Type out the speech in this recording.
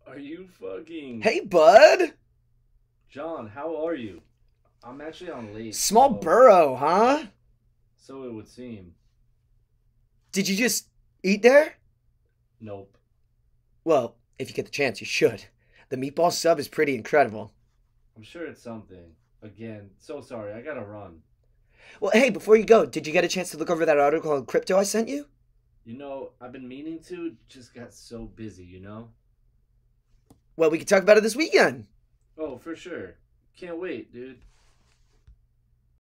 Are you fucking Hey, bud. John? How are you? I'm actually on late, Small burrow, huh? so it would seem. Did you just eat there? Nope. Well, if you get the chance, you should. The meatball sub is pretty incredible. I'm sure it's something. Again, so sorry. I gotta run. Well, hey, before you go, did you get a chance to look over that article on crypto I sent you? I've been meaning to. Just got so busy. Well, we can talk about it this weekend. Oh, for sure. Can't wait, dude.